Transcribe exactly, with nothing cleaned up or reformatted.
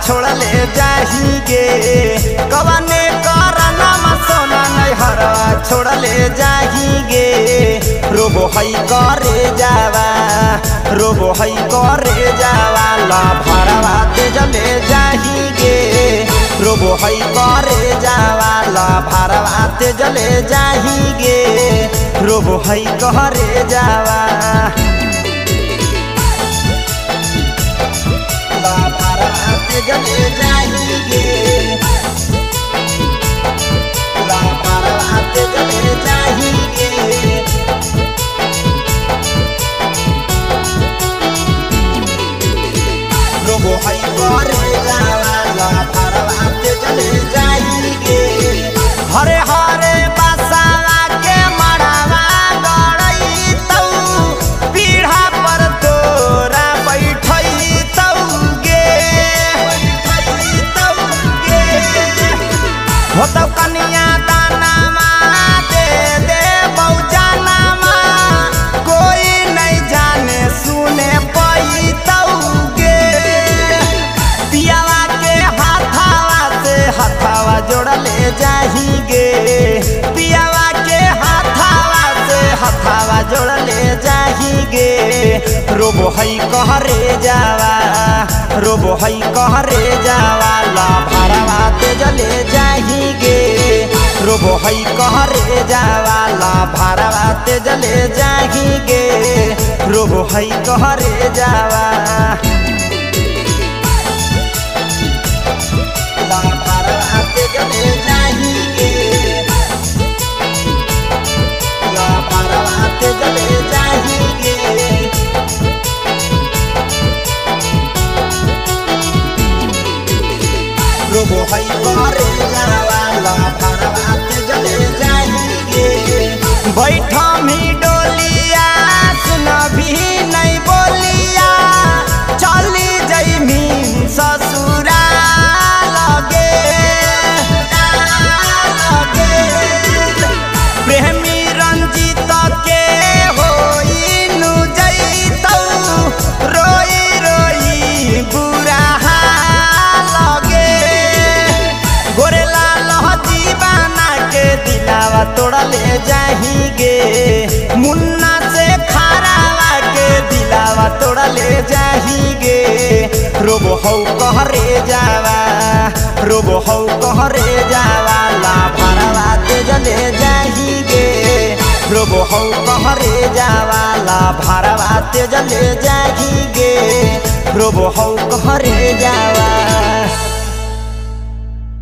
छोड़ ले जाहिगे कवने करनमा सोना नैहरवा छोड़ ले जाहिगे रोबो हई करे जावा रोबो हई करे जावा ला भरवा ते जले जाहिगे रोबो हई करे जावा ला भरवा ते जले जाहिगे रोबो हई करे जावा ला भरवा ते जले जाहिगे ला भरवा ते जले जाहिगे रोबो हई करे जावा ला भरवा ते जले जाहिगे हरे हरे बसावा के मड़ावा गड़ई तौ पीढ़ा पर तोरा बैठई तौगे बैठई तौगे हो तौ कनिया दानामा दे दे बौजानामा कोई नहीं जाने सुने पई तौगे पियावा के हाथावा से हाथावा जोड़ ले जाहिगे पियावा के हाथावा से हाथावा जोड़ ले जाहिगे रोबो हई कहरे जावा रोबो हई कहरे जावा ला भरवा ते जले जाहिगे रोबो हई कहरे जावा ला भरवा ते जले जाहिगे रोबो हई कहरे जावा ला भरवा ते जले जाहिगे ला भरवा ते जले जाहिगे रोबो हई करे जावा ला भरवा ते जले जाहिगे बैठा मी डोलिया सुन भी नहीं बोलिया चली जइमी ससुरा लगे लगे प्रेमी रंजित के होइनु जइतौ रोई रोई बुरा लगे गोरेला लह दीवाना के दिलावा तोड़ ले जाहिगे मुन्ना से खारावा के दिलावा तोड़ ले जाहिगे रोबो हौ कहरे जावा रोबो हौ कहरे जावा ला भरवा ते जले जाहिगे रोबो हौ कहरे जावा ला भरवा ते जले जाहिगे रोबो हौ कहरे जावा।